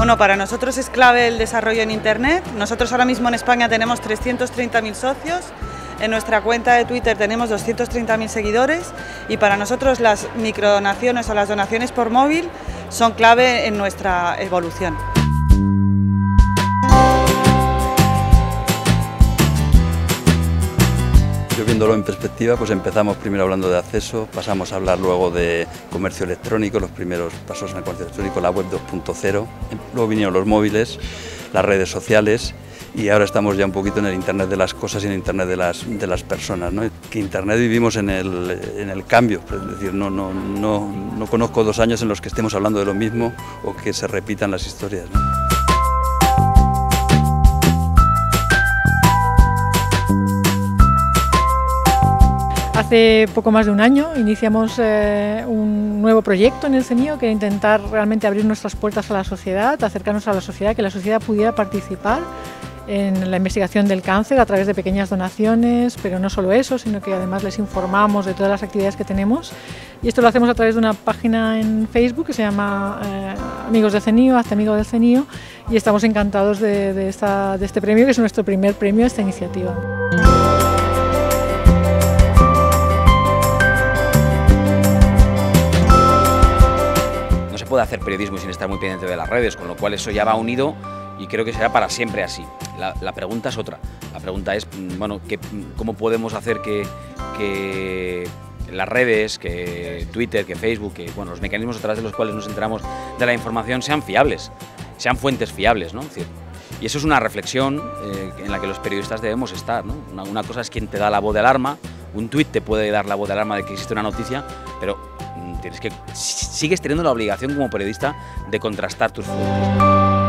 Bueno, para nosotros es clave el desarrollo en Internet. Nosotros ahora mismo en España tenemos 330.000 socios, en nuestra cuenta de Twitter tenemos 230.000 seguidores y para nosotros las microdonaciones o las donaciones por móvil son clave en nuestra evolución. Yo viéndolo en perspectiva, pues empezamos primero hablando de acceso, pasamos a hablar luego de comercio electrónico, los primeros pasos en el comercio electrónico, la web 2.0, luego vinieron los móviles, las redes sociales y ahora estamos ya un poquito en el Internet de las cosas y en el Internet de las personas, ¿no? Que Internet vivimos en el cambio, es decir, no conozco 2 años en los que estemos hablando de lo mismo o que se repitan las historias, ¿no? Hace poco más de un año iniciamos un nuevo proyecto en el CENIO que era intentar realmente abrir nuestras puertas a la sociedad, acercarnos a la sociedad, que la sociedad pudiera participar en la investigación del cáncer a través de pequeñas donaciones, pero no solo eso, sino que además les informamos de todas las actividades que tenemos. Y esto lo hacemos a través de una página en Facebook que se llama Amigos del CENIO, Hazte Amigo del CENIO, y estamos encantados de este premio, que es nuestro primer premio a esta iniciativa. Puede hacer periodismo sin estar muy pendiente de las redes, con lo cual eso ya va unido y creo que será para siempre así. La pregunta es otra, la pregunta es, bueno, ¿cómo podemos hacer que las redes, que Twitter, que Facebook, que bueno, los mecanismos a través de los cuales nos enteramos de la información sean fiables, sean fuentes fiables, ¿no? Es decir, y eso es una reflexión en la que los periodistas debemos estar, ¿no? Una cosa es quien te da la voz de alarma, un tuit te puede dar la voz de alarma de que existe una noticia, pero sigues teniendo la obligación como periodista de contrastar tus fuentes.